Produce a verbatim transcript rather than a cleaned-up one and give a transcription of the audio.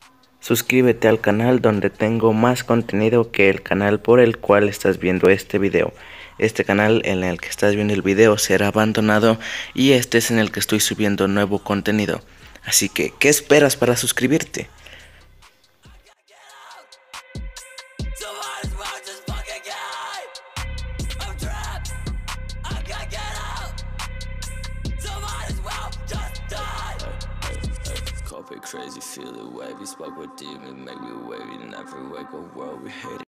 Suscríbete al canal donde tengo más contenido que el canal por el cual estás viendo este video. Este canal en el que estás viendo el video será abandonado y este es en el que estoy subiendo nuevo contenido. Así que, ¿qué esperas para suscribirte? Crazy, feel it wavy, spark with demon, make me wavy, never wake up world, we hate it.